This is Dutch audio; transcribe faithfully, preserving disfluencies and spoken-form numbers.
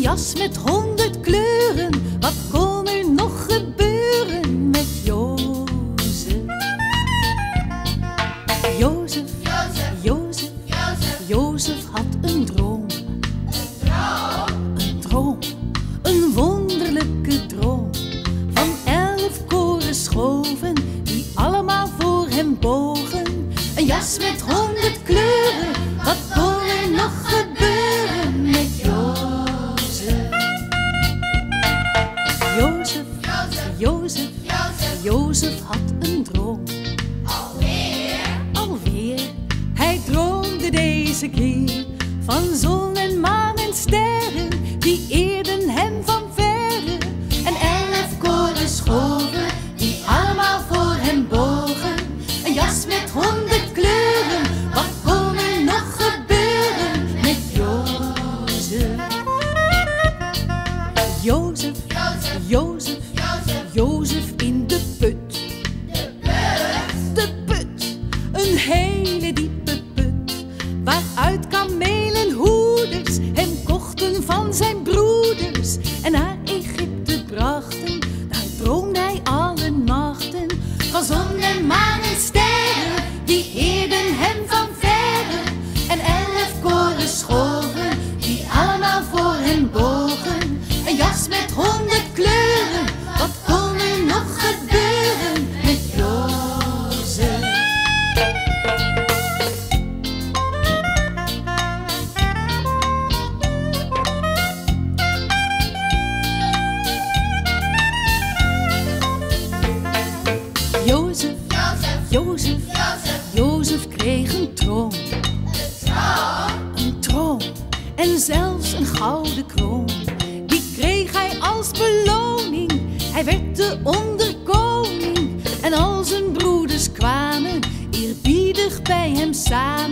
jas met honderd kleuren, wat kon er nog gebeuren met Jozef? Jozef, Jozef, Jozef had een droom. Een droom, een wonderlijke droom. Van elf koren schoven, die allemaal voor hem bogen. Een jas met honderd kleuren, wat kon er nog gebeuren met Jozef? Jozef, Jozef, Jozef had een droom. Alweer? Alweer. Hij droomde deze keer van zon en maan en sterren, die eerden hem van verre. En elf koren schoven, die allemaal voor hem bogen. Een jas met honderd kleuren, wat kon er nog gebeuren met Jozef? Jozef, Jozef, Jozef in de put. De put, een hele diepe put, waaruit kamelenhoeders hem kochten van zijn broeders en naar Egypte brachten. Daar droomde hij alle nachten van zon en maan en sterren, die eerden hem van verre. En elf koren schoven, die allemaal voor hem bogen. Een jas met honderd kleuren, wat kon er nog gebeuren met Jozef? Jozef, Jozef, Jozef kreeg een troon. Een troon en zelfs een gouden kroon. Die kreeg hij als beloning. Hij werd de onderkoning. En al zijn broeders kwamen eerbiedig bij hem samen.